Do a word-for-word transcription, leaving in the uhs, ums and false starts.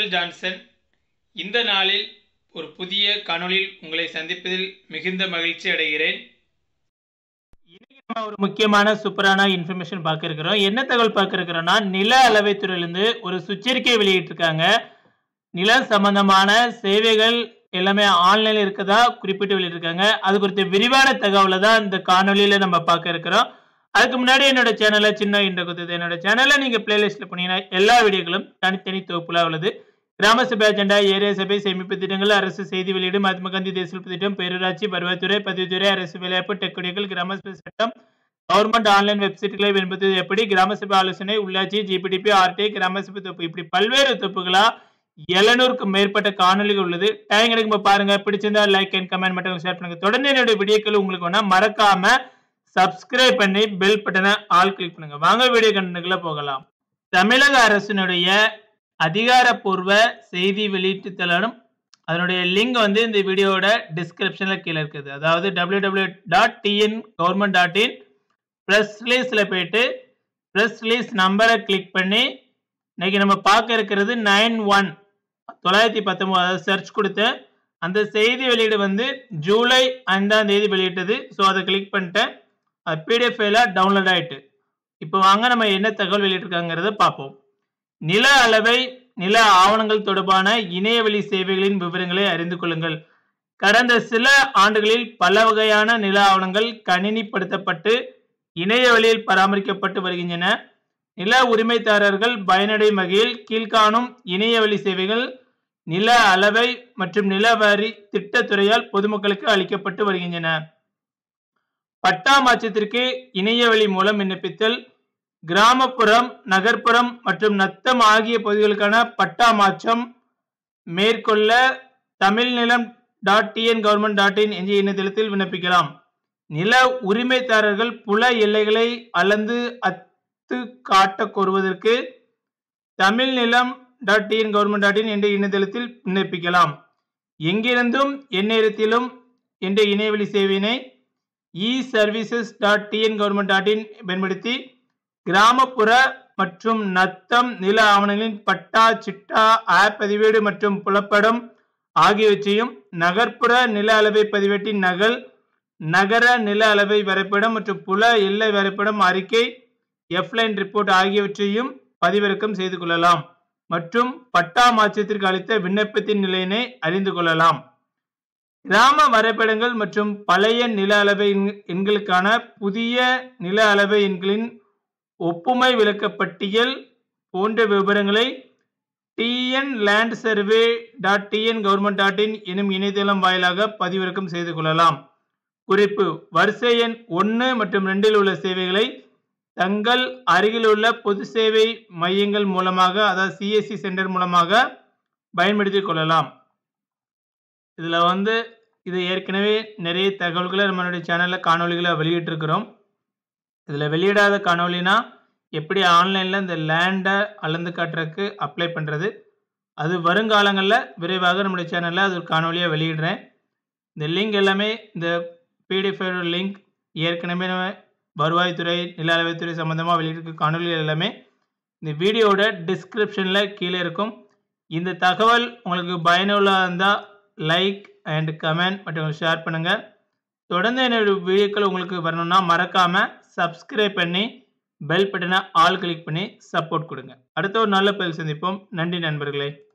Michael Johnson. இந்த நாளில் ஒரு புதிய காணொளியில் உங்களை சந்திப்பதில் மிகுந்த மகிழ்ச்சி அடைகிறேன். இன்னைக்கு நம்ம ஒரு முக்கியமான சூப்பரான இன்ஃபர்மேஷன் பார்க்க இருக்கிறோம். என்ன தகவல் பார்க்க இருக்கிறோம்னா, நில அளவைத்துறையிலிருந்து ஒரு சுற்றறிக்கை வெளியிட்டிருக்காங்க. நிலம் சம்பந்தமான சேவைகள் எல்லாமே ஆன்லைன்ல இருக்கதா குறிப்பிட்டு வெளியிட்டிருக்காங்க. அது குறித்த விரிவான தகவலை தான் இந்த காணொலியில நம்ம பார்க்க இருக்கிறோம். அதுக்கு முன்னாடி என்னோட சேனலை சின்ன இன்ற குத்துது என்னோட சேனலை நீங்க பிளேலிஸ்ட்ல போனீங்கன்னா எல்லா வீடியோக்களும் தனித்தனி தொகுப்புல உள்ளது. கிராம சபை அஜெண்டா, ஏரியா சபை, சேமிப்பு திட்டங்கள், அரசு செய்தி வெளியீடு, மகாத்மா காந்தி தேசிய திட்டம், பேரூராட்சி, வருவாய்த்துறை, பதிவுத்துறை, அரசு வேலைவாய்ப்பு, டெக்குடிகள், கிராம சபை சட்டம், கவர்மெண்ட் ஆன்லைன் வெப்சைட்களை விண்ணப்பிப்பது எப்படி, கிராம சபை ஆலோசனை, உள்ளாட்சி, ஜிபிடிபி, ஆர்டிஐ, கிராம சபை தொகுப்பு, இப்படி பல்வேறு தொகுப்புகளா எழுநூறுக்கும் மேற்பட்ட காணொலிகள் உள்ளது. டைம் கிடைக்கும் பாருங்க. பிடிச்சிருந்தா லைக் அண்ட் கமெண்ட் மட்டும் ஷேர் பண்ணுங்க. தொடர்ந்து என்னோட வீடியோக்கள் உங்களுக்கு வேணா மறக்காம சப்ஸ்கிரைப் பண்ணி பெல் பட்டனை ஆல் கிளிக் பண்ணுங்க. வாங்க வீடியோ கண்டென்ட்குள்ள போகலாம். தமிழக அரசினுடைய அதிகாரப்பூர்வ செய்தி வெளியீட்டு தளம், அதனுடைய லிங்க் வந்து இந்த வீடியோட டிஸ்கிரிப்ஷன்ல கீழே இருக்குது. அதாவது W W W dot T N government dot in press ரிலீஸ்ல போயிட்டு ப்ரெஸ் ரிலீஸ் நம்பரை கிளிக் பண்ணி இன்னைக்கு நம்ம பார்க்க இருக்கிறது நைன் ஒன் தொள்ளாயிரத்தி பத்தொன்பது அதாவது சர்ச் கொடுத்து அந்த செய்தி வெளியீடு வந்து ஜூலை ஐந்தாம் தேதி வெளியிட்டது. ஸோ அதை கிளிக் பண்ணிட்டேன். அது பிடிஎஃப் ஃபைலாக டவுன்லோட் ஆகிட்டு. இப்போ வாங்க நம்ம என்ன தகவல் வெளியிட்டிருக்காங்கிறத பார்ப்போம். நில அளவை, நில ஆவணங்கள் தொடர்பான இணையவழி சேவைகளின் விவரங்களை அறிந்து கொள்ளுங்கள். கடந்த சில ஆண்டுகளில் பல வகையான நில ஆவணங்கள் கணினிப்படுத்தப்பட்டு இணைய வழியில் பராமரிக்கப்பட்டு வருகின்றன. நில உரிமைதாரர்கள் பயனடையும் வகையில் கீழ்காணும் இணையவழி சேவைகள் நில அளவை மற்றும் நில வரி திட்டத்துறையால் பொதுமக்களுக்கு அளிக்கப்பட்டு வருகின்றன. பட்டா மாற்றத்திற்கு இணையவழி மூலம் விண்ணப்பித்தல், கிராமப்புறம், நகர்ப்புறம் மற்றும் நத்தம் ஆகிய பகுதிகளுக்கான பட்டா மாற்றம் மேற்கொள்ள Tamil Nilam dot TN government dot in என்ற இணையதளத்தில் விண்ணப்பிக்கலாம். நில உரிமைதாரர்கள் புல எல்லைகளை அளந்து அத்து காட்ட கோருவதற்கு Tamil Nilam dot TN government dot in என்ற இணையதளத்தில் விண்ணப்பிக்கலாம். எங்கிருந்தும் எந்நேரத்திலும் என்ற இணையவழி சேவையினை e services dot TN government dot in பயன்படுத்தி கிராமப்புற மற்றும் நத்தம் நில ஆவணங்களின் பட்டா, சிட்டா, ஆப் பதிவேடு மற்றும் புலப்படம் ஆகியவற்றையும், நகர்ப்புற நில அளவை பதிவேட்டின் நகல், நகர நில அளவை வரைபடம் மற்றும் புல எல்லை வரைபடம் அறிக்கை, எஃப்லைன் ரிப்போர்ட் ஆகியவற்றையும் பதிவிறக்கம் செய்து கொள்ளலாம் மற்றும் பட்டா மாற்றத்திற்கு அளித்த விண்ணப்பத்தின் நிலையினை அறிந்து கொள்ளலாம். கிராம வரைபடங்கள் மற்றும் பழைய நில அளவை எண்களுக்கான புதிய நில அளவை எண்களின் ஒப்புமை விளக்கப்பட்டியல் போன்ற விவரங்களை TN land survey dot TN government dot in எனும் இணையதளம் வாயிலாக பதிவிறக்கம் செய்து கொள்ளலாம். குறிப்பு: வரிசை எண் ஒன்று மற்றும் ரெண்டில் உள்ள சேவைகளை தங்கள் அருகில் உள்ள பொது சேவை மையங்கள் மூலமாக, அதாவது சிஎஸ்சி சென்டர் மூலமாக பயன்படுத்திக் கொள்ளலாம். இதில் வந்து இது ஏற்கனவே நிறைய தகவல்களை நம்மளுடைய சேனலில் காணொலிகளை வெளியிட்டிருக்கிறோம். இதில் வெளியிடாத காணொலினா எப்படி ஆன்லைனில் இந்த லேண்டை அளந்து காட்டுறதுக்கு அப்ளை பண்ணுறது, அது வருங்காலங்களில் விரைவாக நம்முடைய சேனலில் அது ஒரு காணொலியாக வெளியிடுறேன். இந்த லிங்க் எல்லாமே, இந்த பிடிஎஃப் லிங்க் ஏற்கனவே வருவாய்த்துறை, நில அளவைத்துறை சம்மந்தமாக வெளியிட்டிருக்க காணொலிகள் எல்லாமே இந்த வீடியோட டிஸ்கிரிப்ஷனில் கீழே இருக்கும். இந்த தகவல் உங்களுக்கு பயனுள்ளதாக இருந்தால் லைக் அண்ட் கமெண்ட் மற்றும் ஷேர் பண்ணுங்கள். தொடர்ந்து என்னோட வீடியோக்கள் உங்களுக்கு வரணும்னா மறக்காமல் சப்ஸ்கிரைப் பண்ணி பெல் பட்டனை ஆல் கிளிக் பண்ணி சப்போர்ட் கொடுங்க. அடுத்த ஒரு நல்ல பதில் சந்திப்போம். நன்றி நண்பர்களே.